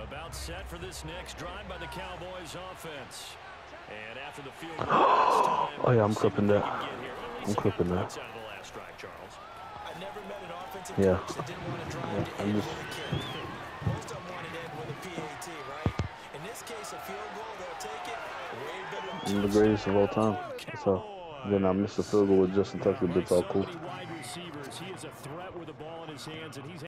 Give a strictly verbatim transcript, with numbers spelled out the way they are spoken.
About set for this next drive by the Cowboys offense. And after the field goal last time, oh yeah, I'm clipping that. I'm clipping that. I never met an offensive Yeah. coach that didn't want to drive Yeah, to I'm end just. with a kick. Most of them want it end with a P A T, right? In this case, a field goal, they'll take it. Way better. I'm the greatest of all time. That's all. Then I missed a field goal with Justin Tucker, but it's all cool. Wide receivers. He is a threat with the ball in his hands, and he's